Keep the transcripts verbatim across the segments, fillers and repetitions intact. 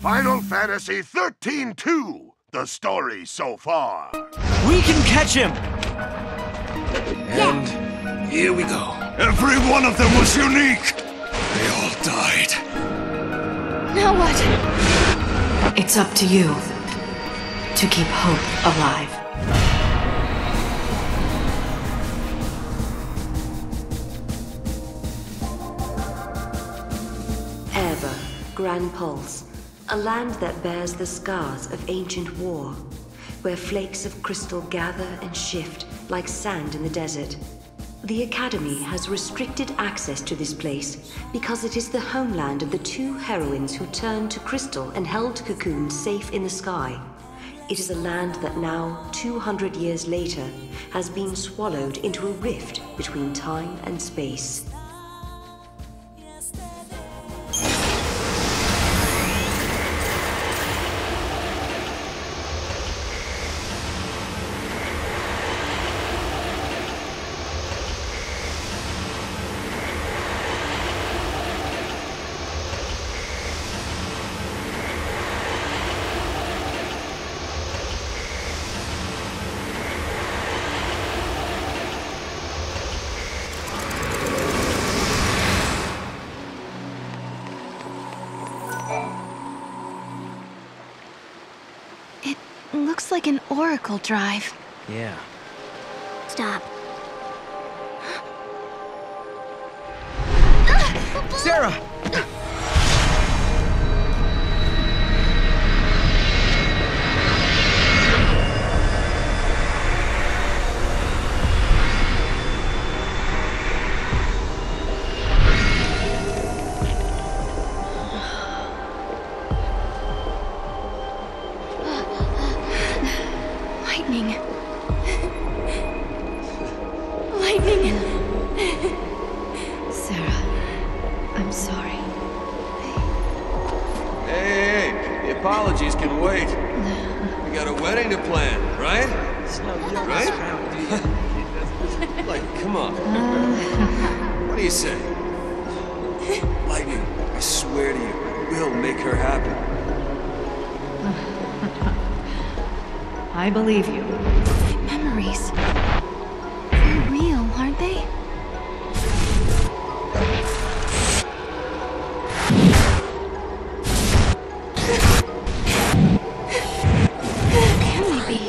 Final Fantasy thirteen two, the story so far. We can catch him! And here we go. Every one of them was unique. They all died. Now what? It's up to you to keep hope alive. Eber, Gran Pulse, a land that bears the scars of ancient war, where flakes of crystal gather and shift like sand in the desert. The Academy has restricted access to this place because it is the homeland of the two heroines who turned to crystal and held Cocoon safe in the sky. It is a land that now, two hundred years later, has been swallowed into a rift between time and space. Looks like an Oracle drive. Yeah. Stop. Sarah! Lightning. Lightning. Sarah, I'm sorry. Hey, hey, hey, the apologies can wait. We got a wedding to plan, right? Right? Like, come on. What do you say? Lightning, I swear to you, I will make her happy. I believe you. My memories. They're real, aren't they? Can they be?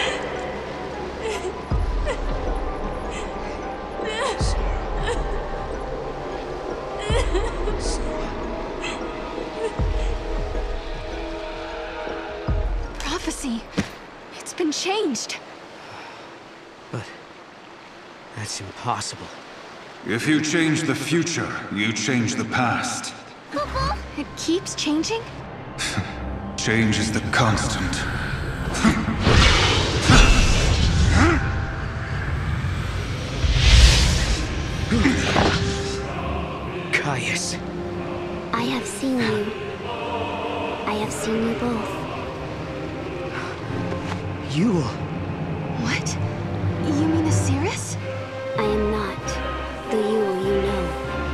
Prophecy. It's been changed. But that's impossible. If you change the future, you change the past. It keeps changing? Change is the constant. Caius. I have seen you. I have seen you both. Yule. What? You mean Osiris? I am not the Yule you know.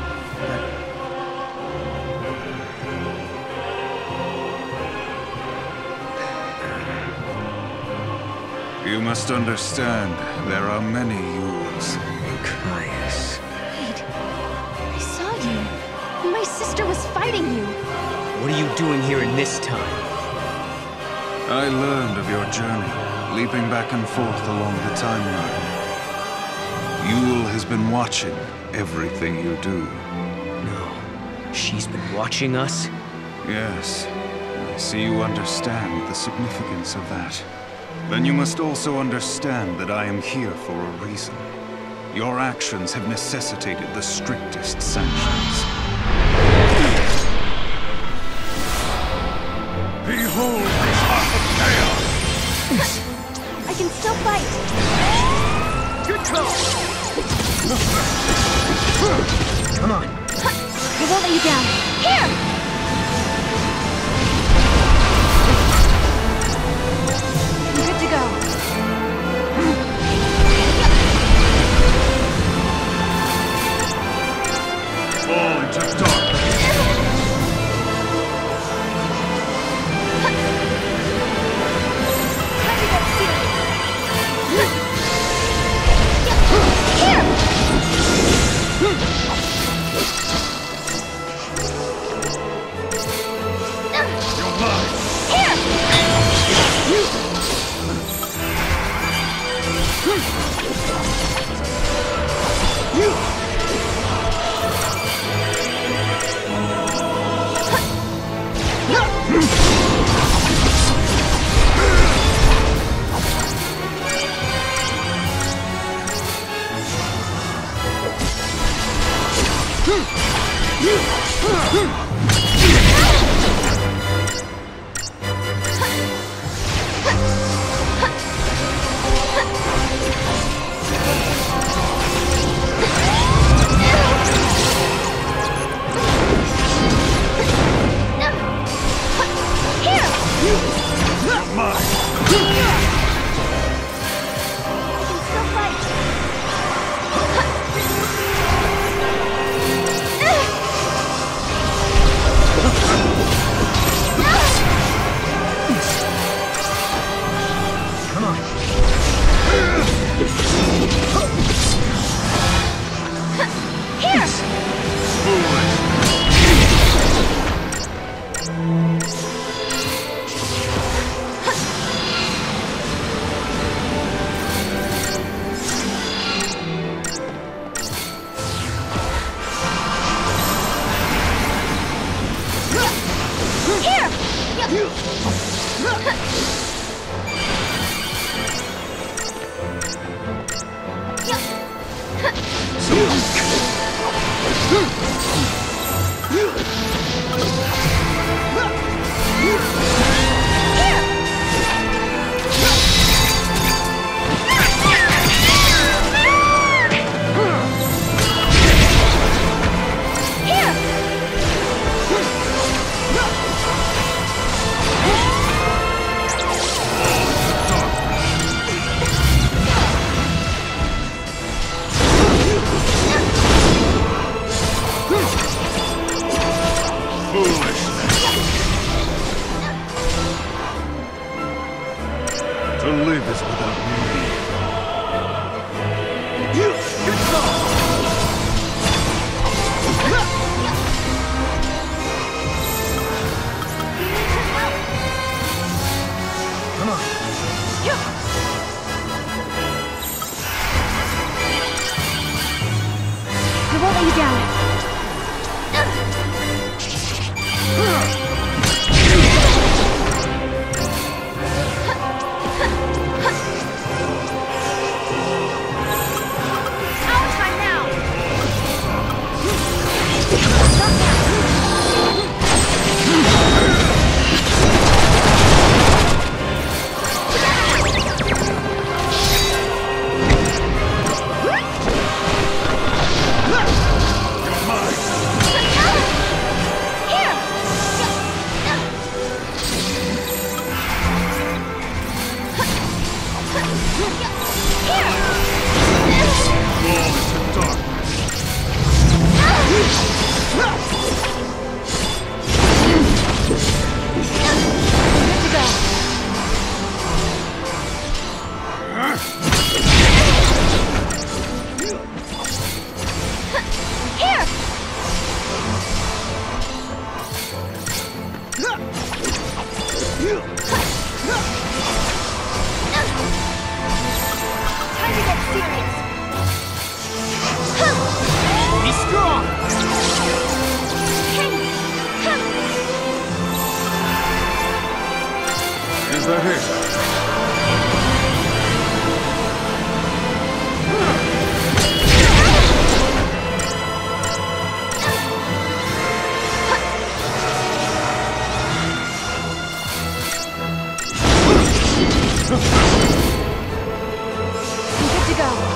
You must understand, there are many Yules. Caius. Wait. I saw you. My sister was fighting you. What are you doing here in this time? I learned of your journey, leaping back and forth along the timeline. Yule has been watching everything you do. No. She's been watching us? Yes. I see you understand the significance of that. Then you must also understand that I am here for a reason. Your actions have necessitated the strictest sanctions. Behold the heart of chaos! I can still fight. Good call! Come on. I won't let you down. Here! I'm good to go. Fall into darkness! To live is without meaning. Come on. I won't let you down. Is that it? Good to go.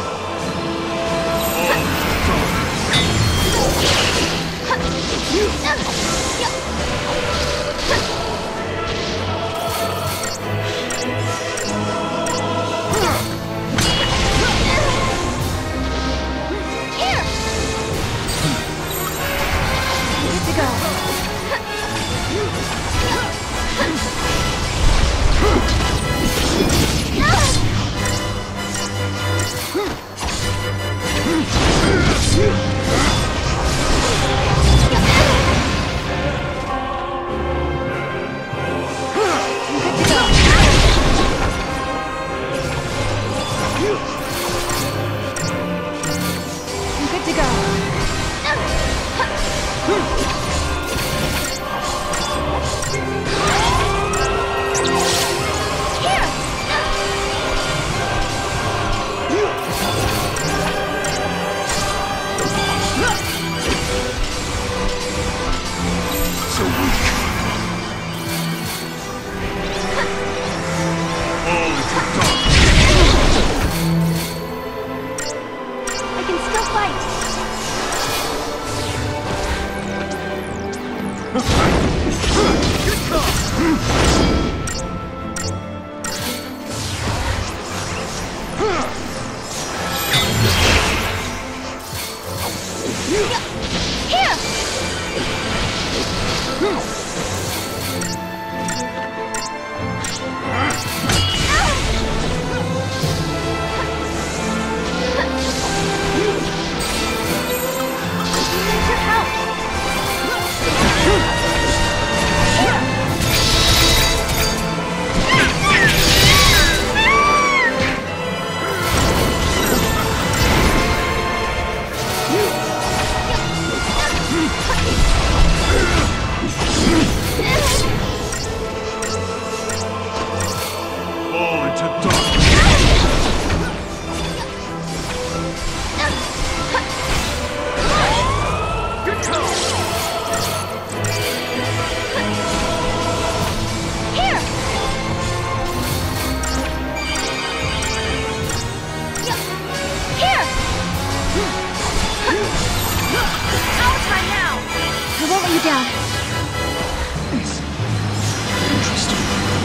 Interesting.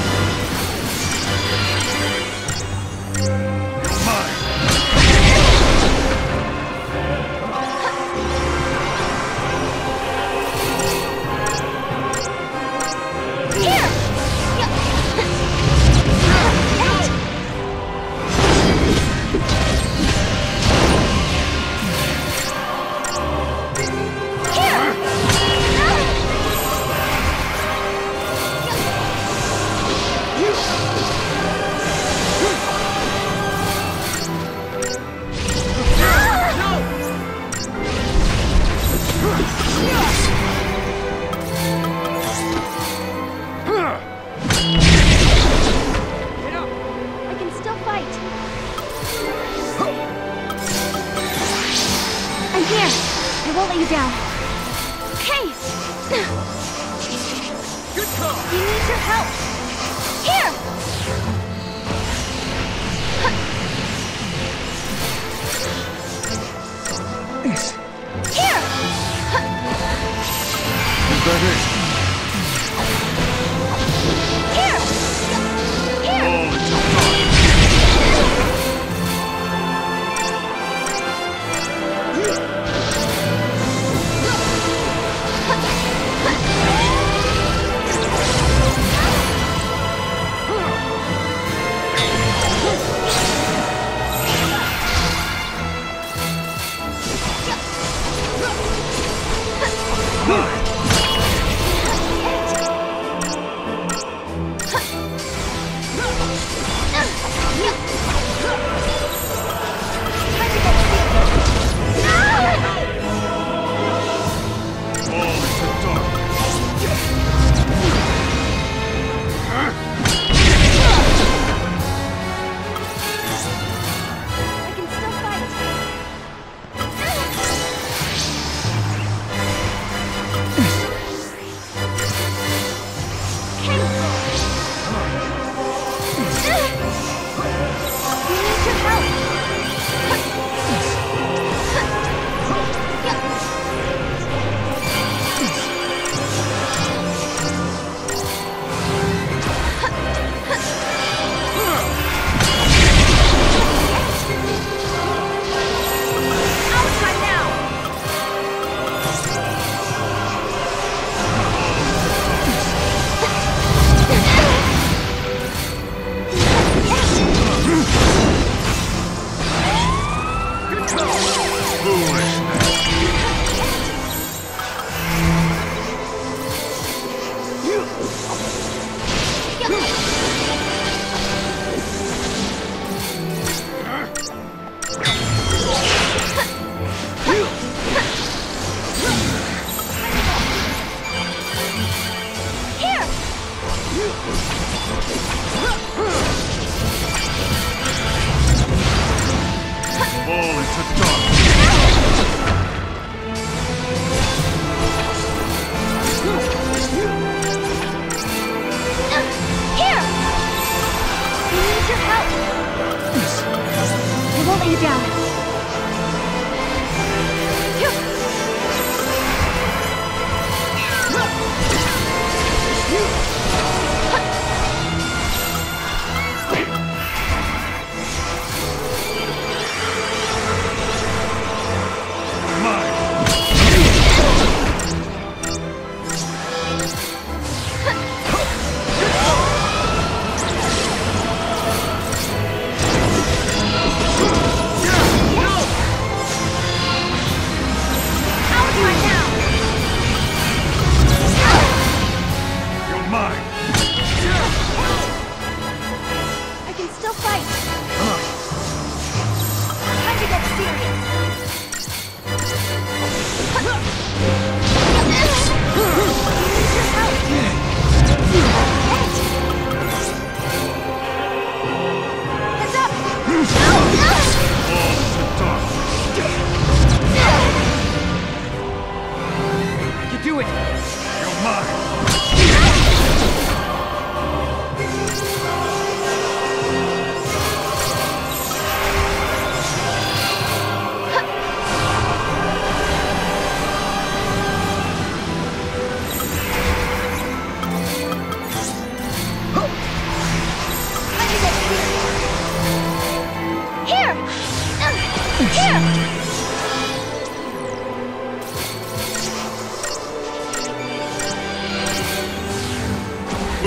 You're mine!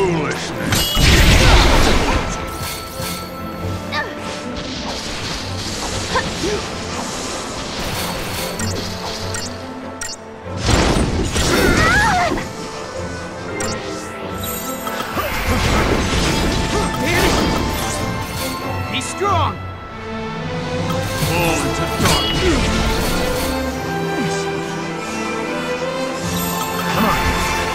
Foolishness. Be strong! Fall into darkness. Come on.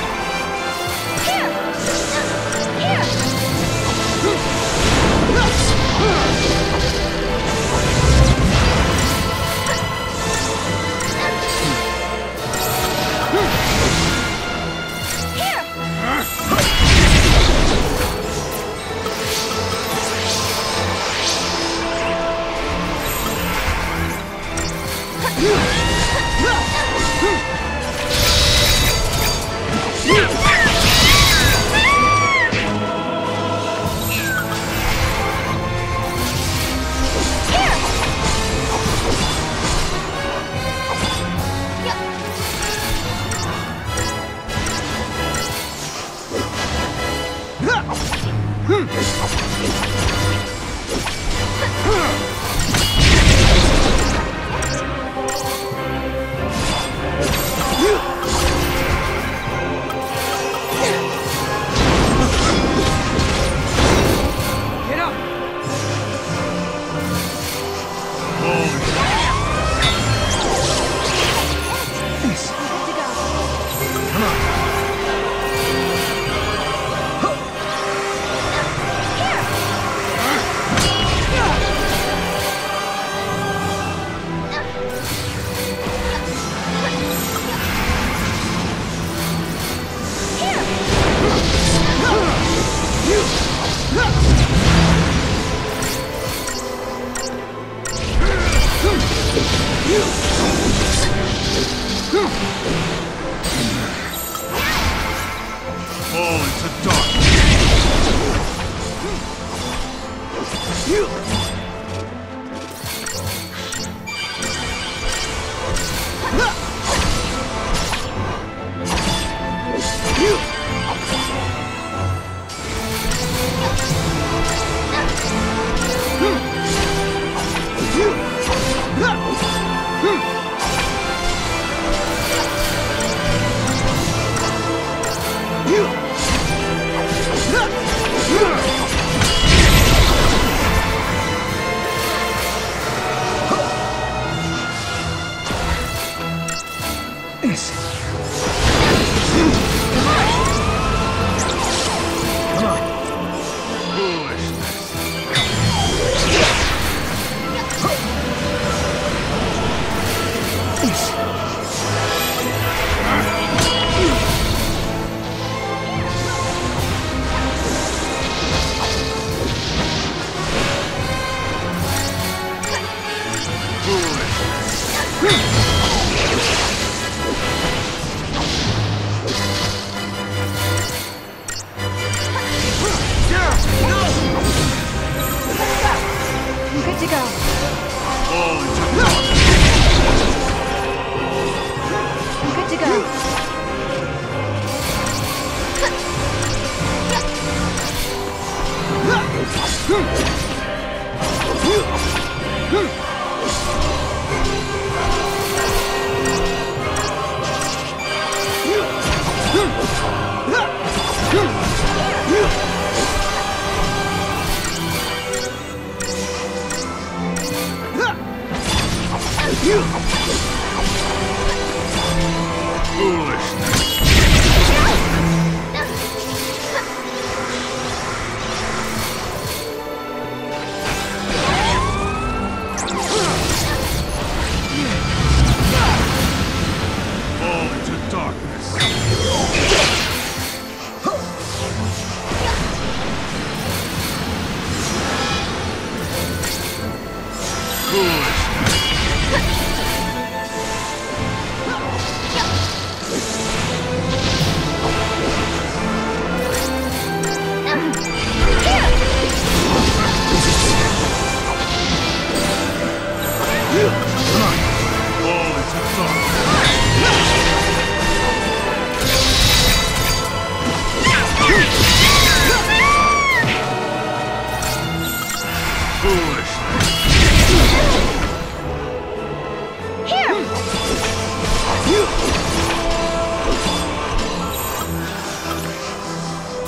Fall into darkness.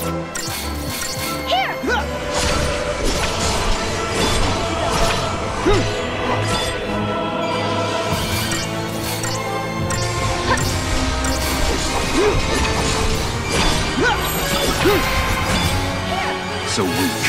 So weak.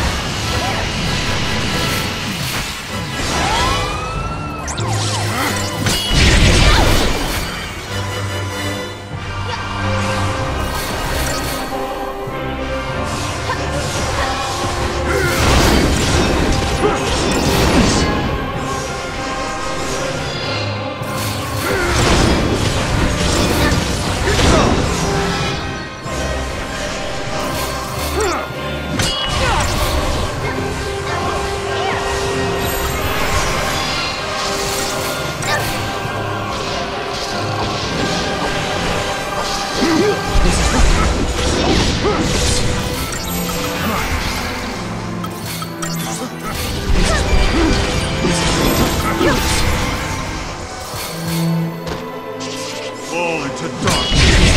Fall into darkness.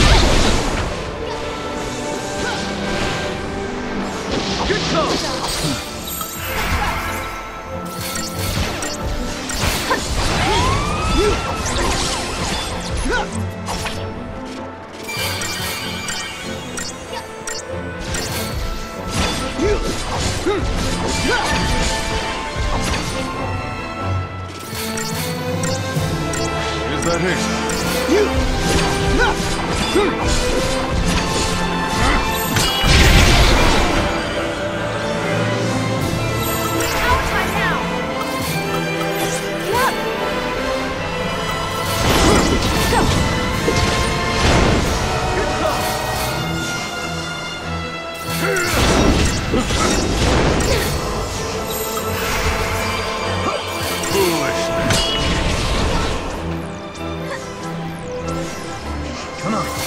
Good call! Is that it? Come on.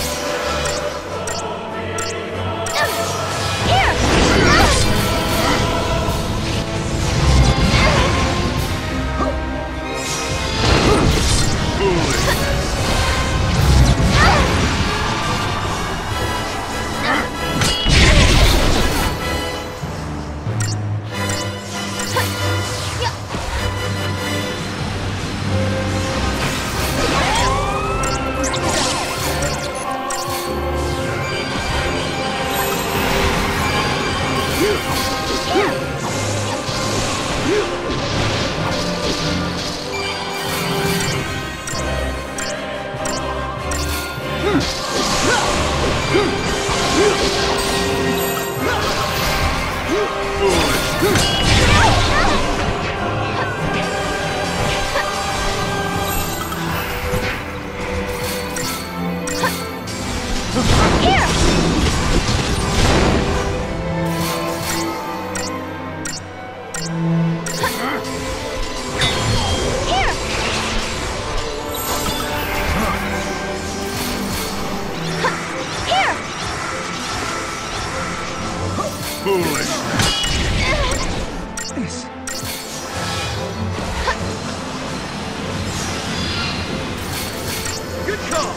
Good call!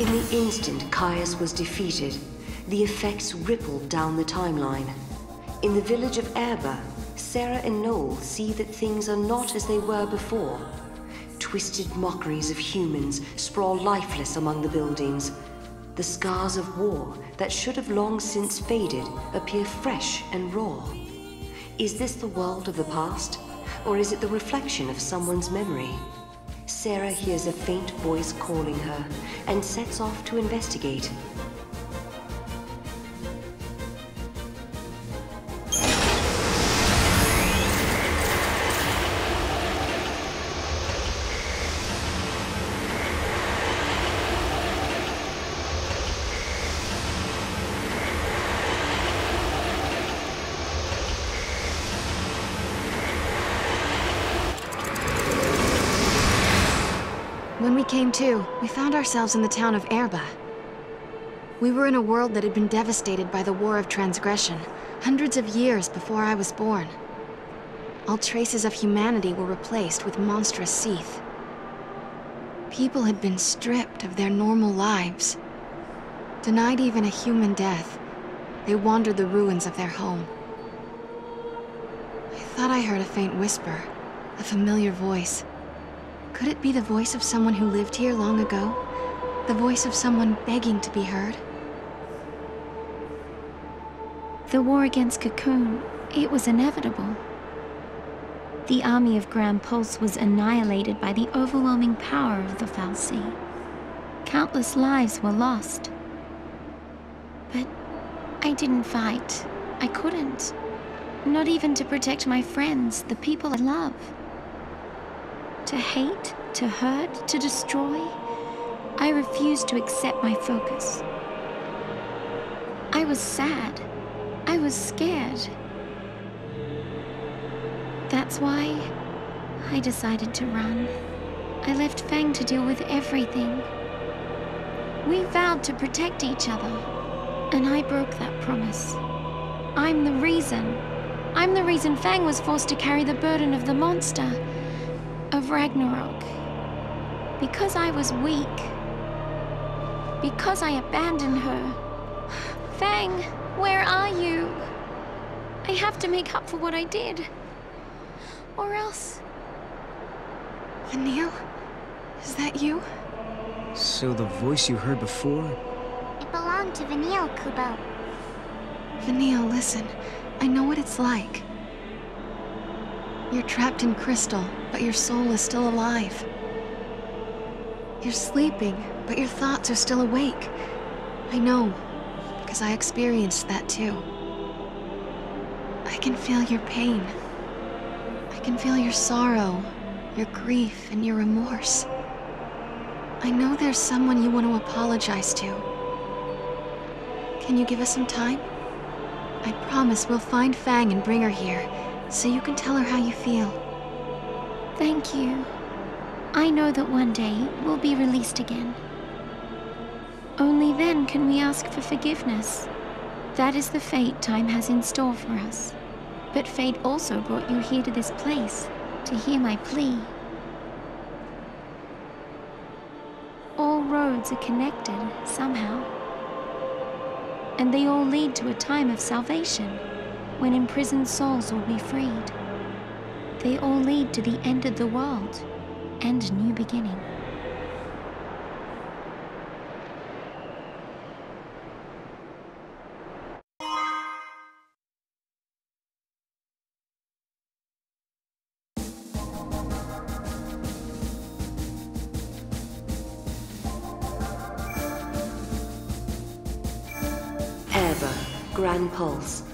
In the instant Caius was defeated, the effects rippled down the timeline. In the village of Erba, Sarah and Noel see that things are not as they were before. Twisted mockeries of humans sprawl lifeless among the buildings. The scars of war that should have long since faded appear fresh and raw. Is this the world of the past, or is it the reflection of someone's memory? Sarah hears a faint voice calling her and sets off to investigate. When we came to, we found ourselves in the town of Erba. We were in a world that had been devastated by the War of Transgression, hundreds of years before I was born. All traces of humanity were replaced with monstrous Seath. People had been stripped of their normal lives. Denied even a human death, they wandered the ruins of their home. I thought I heard a faint whisper, a familiar voice. Could it be the voice of someone who lived here long ago? The voice of someone begging to be heard? The war against Cocoon, it was inevitable. The army of Gran Pulse was annihilated by the overwhelming power of the fal'Cie. Countless lives were lost. But I didn't fight. I couldn't. Not even to protect my friends, the people I love. To hate, to hurt, to destroy, I refused to accept my focus. I was sad. I was scared. That's why I decided to run. I left Fang to deal with everything. We vowed to protect each other, and I broke that promise. I'm the reason. I'm the reason Fang was forced to carry the burden of the monster, of Ragnarok. Because I was weak. Because I abandoned her. Fang, where are you? I have to make up for what I did. Or else... Vanille? Is that you? So the voice you heard before? It belonged to Vanille, Kubo. Vanille, listen. I know what it's like. You're trapped in crystal, but your soul is still alive. You're sleeping, but your thoughts are still awake. I know, because I experienced that too. I can feel your pain. I can feel your sorrow, your grief, and your remorse. I know there's someone you want to apologize to. Can you give us some time? I promise we'll find Fang and bring her here, so you can tell her how you feel. Thank you. I know that one day we'll be released again. Only then can we ask for forgiveness. That is the fate time has in store for us. But fate also brought you here to this place, to hear my plea. All roads are connected, somehow. And they all lead to a time of salvation, when imprisoned souls will be freed. They all lead to the end of the world, and a new beginning. Erba, Gran Pulse,